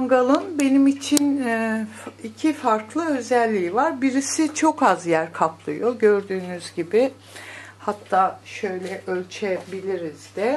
mangalın benim için iki farklı özelliği var. Birisi çok az yer kaplıyor gördüğünüz gibi. Hatta şöyle ölçebiliriz de.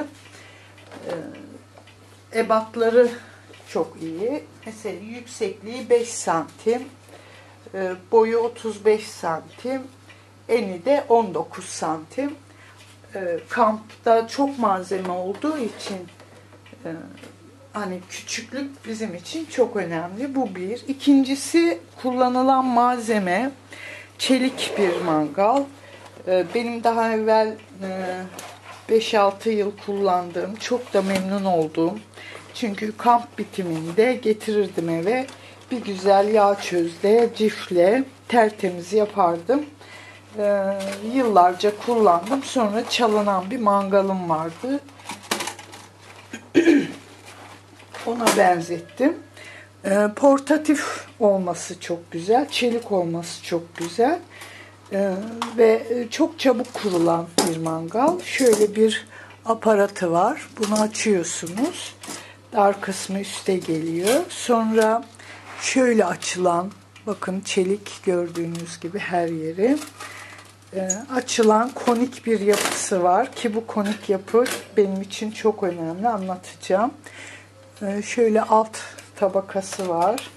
Ebatları çok iyi. Mesela yüksekliği 5 santim, boyu 35 santim, eni de 19 santim. Kampta çok malzeme olduğu için hani küçüklük bizim için çok önemli. Bu bir. İkincisi, kullanılan malzeme çelik bir mangal. Benim daha evvel 5-6 yıl kullandığım, çok da memnun olduğum. Çünkü kamp bitiminde getirirdim eve. Bir güzel yağ çözle, cifle tertemiz yapardım. Yıllarca kullandım. Sonra çalınan bir mangalım vardı. Ona benzettim. Portatif olması çok güzel. Çelik olması çok güzel. Ve çok çabuk kurulan bir mangal. Şöyle bir aparatı var. Bunu açıyorsunuz. Dar kısmı üste geliyor. Sonra şöyle açılan, bakın çelik gördüğünüz gibi her yeri. Açılan konik bir yapısı var ki bu konik yapı benim için çok önemli, anlatacağım. Şöyle alt tabakası var.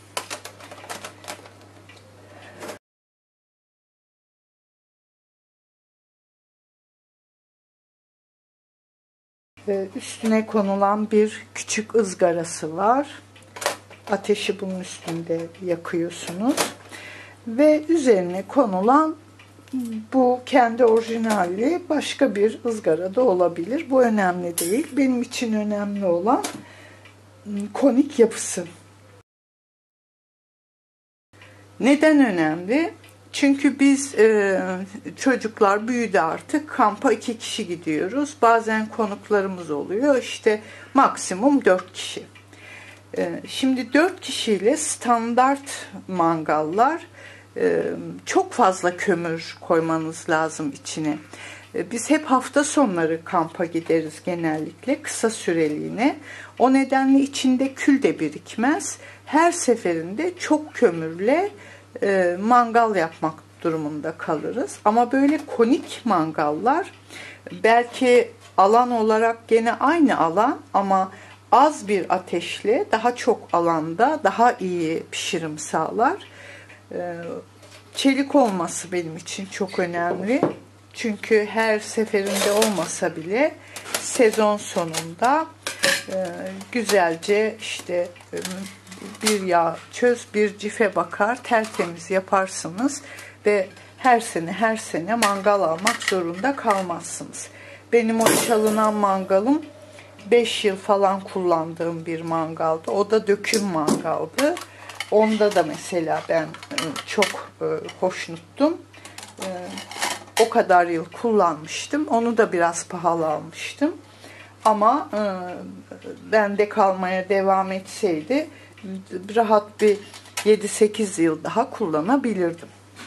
Üstüne konulan bir küçük ızgarası var. Ateşi bunun üstünde yakıyorsunuz. Ve üzerine konulan bu kendi orijinali başka bir ızgara da olabilir. Bu önemli değil. Benim için önemli olan konik yapısı. Neden önemli? Çünkü biz çocuklar büyüdü artık. Kampa 2 kişi gidiyoruz. Bazen konuklarımız oluyor. İşte maksimum 4 kişi. Şimdi 4 kişiyle standart mangallar çok fazla kömür koymanız lazım içine. Biz hep hafta sonları kampa gideriz genellikle kısa süreliğine. O nedenle içinde kül de birikmez. Her seferinde çok kömürle mangal yapmak durumunda kalırız. Ama böyle konik mangallar belki alan olarak gene aynı alan ama az bir ateşle daha çok alanda daha iyi pişirim sağlar. Çelik olması benim için çok önemli. Çünkü her seferinde olmasa bile sezon sonunda güzelce işte bir yağ çöz, bir cife bakar, tertemiz yaparsınız ve her sene mangal almak zorunda kalmazsınız. Benim o çalınan mangalım 5 yıl falan kullandığım bir mangaldı. O da döküm mangaldı. Onda da mesela ben çok hoşnuttum. O kadar yıl kullanmıştım. Onu da biraz pahalı almıştım. Ama bende kalmaya devam etseydi rahat bir 7-8 yıl daha kullanabilirdim.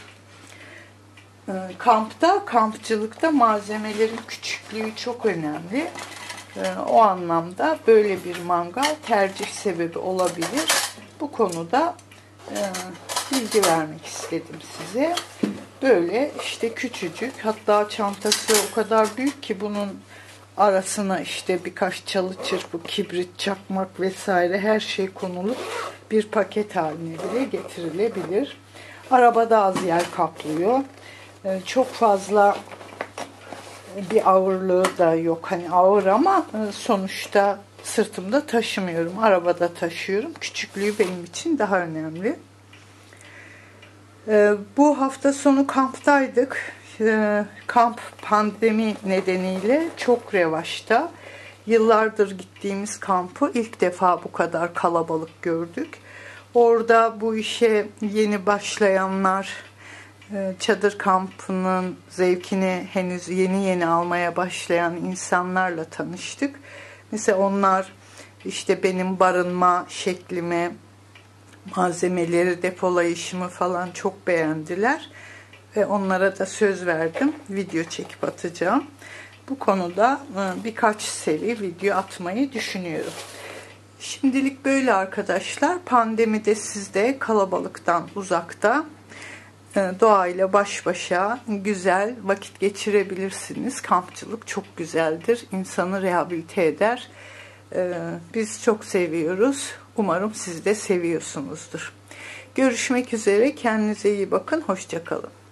Kampçılıkta malzemelerin küçüklüğü çok önemli. O anlamda böyle bir mangal tercih sebebi olabilir. Bu konuda bilgi vermek istedim size. Böyle işte küçücük, hatta çantası o kadar büyük ki bunun arasına işte birkaç çalı çırpı, kibrit, çakmak vesaire her şey konulup bir paket haline bile getirilebilir. Arabada az yer kaplıyor. Çok fazla bir ağırlığı da yok. Hani ağır ama sonuçta sırtımda taşımıyorum. Arabada taşıyorum. Küçüklüğü benim için daha önemli. Bu hafta sonu kamptaydık. Kamp pandemi nedeniyle çok revaçta. Yıllardır gittiğimiz kampı ilk defa bu kadar kalabalık gördük. Orada bu işe yeni başlayanlar, çadır kampının zevkini henüz yeni almaya başlayan insanlarla tanıştık. Mesela onlar işte benim barınma şeklimi, malzemeleri, depolayışımı falan çok beğendiler. Ve onlara da söz verdim. Video çekip atacağım. Bu konuda birkaç seri video atmayı düşünüyorum. Şimdilik böyle arkadaşlar. Pandemide siz de kalabalıktan uzakta, doğayla baş başa güzel vakit geçirebilirsiniz. Kampçılık çok güzeldir. İnsanı rehabilite eder. Biz çok seviyoruz. Umarım siz de seviyorsunuzdur. Görüşmek üzere. Kendinize iyi bakın. Hoşça kalın.